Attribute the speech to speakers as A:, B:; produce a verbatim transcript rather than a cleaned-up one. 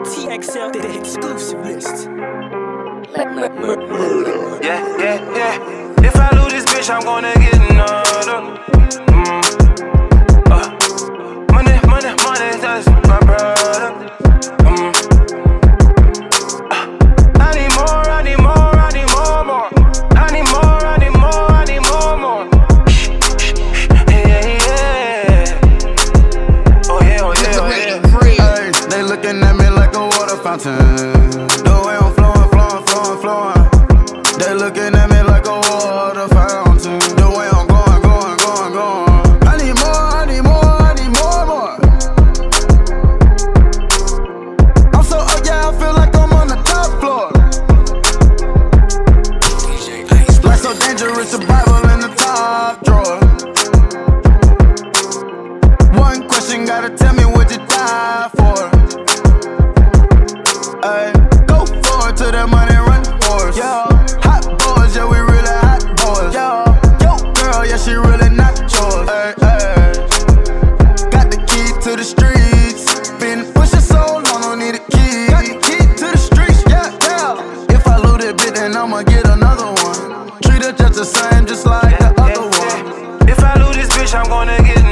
A: T X L, the exclusive list.
B: Yeah, yeah, yeah. If I lose this bitch, I'm gonna get another. Mm. Uh. Money, money, money, that's my brother. Mm. Uh. I need more, I need more, I need more, more. I need more, I need more, I need more, more. Yeah, yeah. Oh yeah, oh yeah, oh yeah.
C: Hey, they looking at me like a water fountain. The way I'm flowing, flowing, flowing, flowing. They looking at me like a water fountain. The way I'm going, going, going, going. I need more, I need more, I need more, more. I'm so, oh yeah, I feel like I'm on the top floor. Life so dangerous, survival in the top drawer. One question, gotta tell me what you die for. Ay, go forward to that money, run for us. Yeah. Hot boys, yeah, we really hot boys. Yeah. Yo, girl, yeah, she really not yours. Ay, ay. Got the key to the streets. Been pushing so long, don't need a key. Got the key to the streets, yeah, yeah. If I lose that bit, then I'ma get another one. Treat her just the same, just like
B: yeah,
C: the
B: yeah,
C: other
B: yeah.
C: one.
B: If I lose this bitch, I'm gonna get